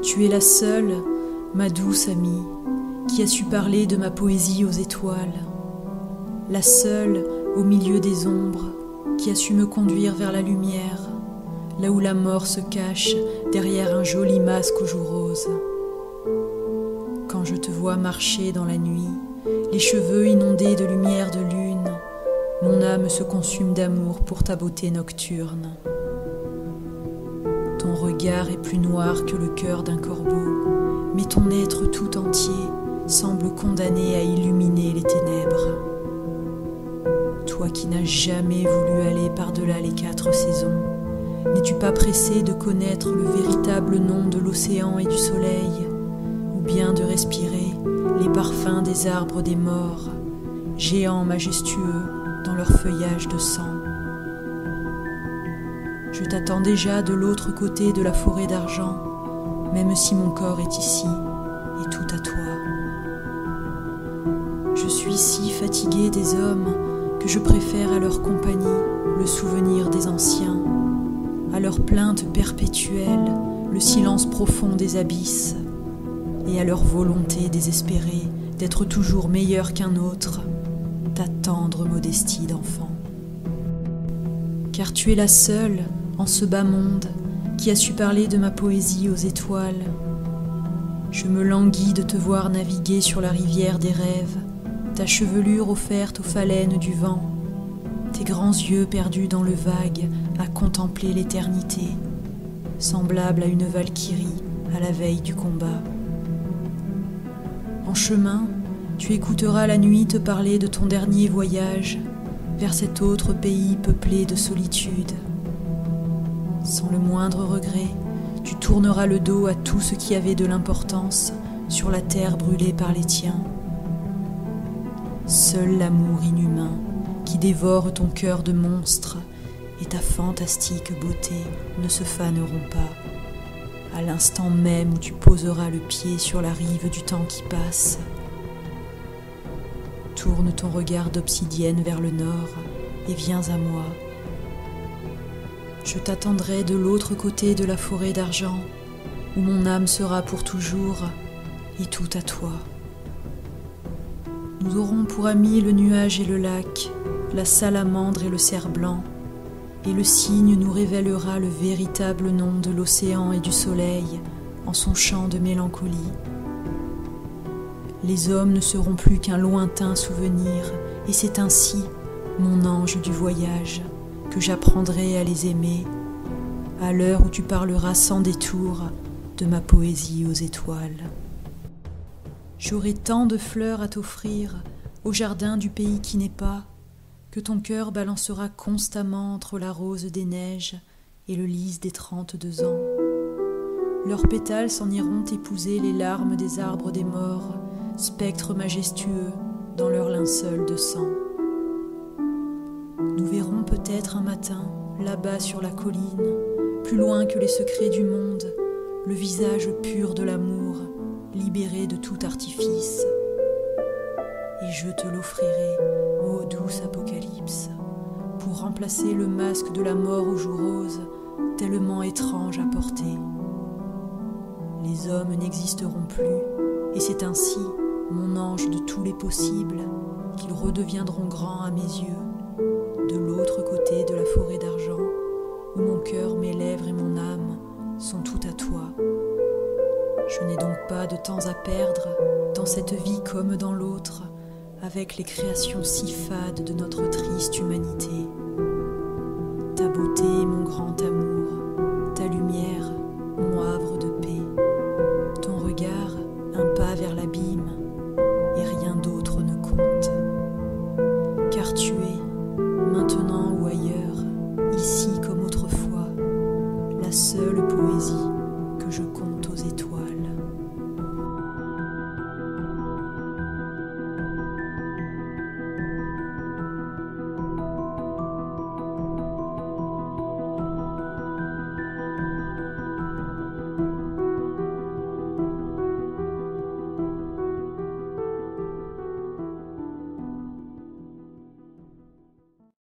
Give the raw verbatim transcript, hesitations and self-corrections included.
Tu es la seule, ma douce amie, qui a su parler de ma poésie aux étoiles, la seule, au milieu des ombres, qui a su me conduire vers la lumière, là où la mort se cache derrière un joli masque aux joues roses. Quand je te vois marcher dans la nuit, les cheveux inondés de lumière de lune, mon âme se consume d'amour pour ta beauté nocturne. Ton regard est plus noir que le cœur d'un corbeau, mais ton être tout entier semble condamné à illuminer les ténèbres. Toi qui n'as jamais voulu aller par-delà les quatre saisons, n'es-tu pas pressé de connaître le véritable nom de l'océan et du soleil, ou bien de respirer les parfums des arbres des morts, géants majestueux dans leur feuillage de sang? Je t'attends déjà de l'autre côté de la forêt d'argent, même si mon corps est ici et tout à toi. Je suis si fatiguée des hommes que je préfère à leur compagnie le souvenir des anciens, à leurs plaintes perpétuelles le silence profond des abysses, et à leur volonté désespérée d'être toujours meilleur qu'un autre, ta tendre modestie d'enfant. Car tu es la seule, en ce bas monde, qui a su parler de ma poésie aux étoiles. Je me languis de te voir naviguer sur la rivière des rêves, ta chevelure offerte aux phalènes du vent, tes grands yeux perdus dans le vague à contempler l'éternité, semblable à une valkyrie à la veille du combat. En chemin, tu écouteras la nuit te parler de ton dernier voyage vers cet autre pays peuplé de solitude. Sans le moindre regret, tu tourneras le dos à tout ce qui avait de l'importance sur la terre brûlée par les tiens. Seul l'amour inhumain qui dévore ton cœur de monstre et ta fantastique beauté ne se faneront pas, à l'instant même où tu poseras le pied sur la rive du temps qui passe. Tourne ton regard d'obsidienne vers le nord et viens à moi. Je t'attendrai de l'autre côté de la forêt d'argent, où mon âme sera pour toujours et tout à toi. Nous aurons pour amis le nuage et le lac, la salamandre et le cerf blanc, et le cygne nous révélera le véritable nom de l'océan et du soleil en son chant de mélancolie. Les hommes ne seront plus qu'un lointain souvenir, et c'est ainsi, mon ange du voyage, que j'apprendrai à les aimer, à l'heure où tu parleras sans détour de ma poésie aux étoiles. J'aurai tant de fleurs à t'offrir au jardin du pays qui n'est pas, que ton cœur balancera constamment entre la rose des neiges et le lys des trente-deux ans. Leurs pétales s'en iront épouser les larmes des arbres des morts, spectres majestueux dans leur linceul de sang. Nous verrons peut-être un matin, là-bas sur la colline, plus loin que les secrets du monde, le visage pur de l'amour, libéré de tout artifice. Et je te l'offrirai, ô douce apocalypse, pour remplacer le masque de la mort aux joues roses, tellement étrange à porter. Les hommes n'existeront plus, et c'est ainsi, mon ange de tous les possibles, qu'ils redeviendront grands à mes yeux, de l'autre côté de la forêt d'argent, où mon cœur, mes lèvres et mon âme sont tout à toi. Je n'ai donc pas de temps à perdre, dans cette vie comme dans l'autre, avec les créations si fades de notre triste humanité. Ta beauté est mon grand amour, ta lumière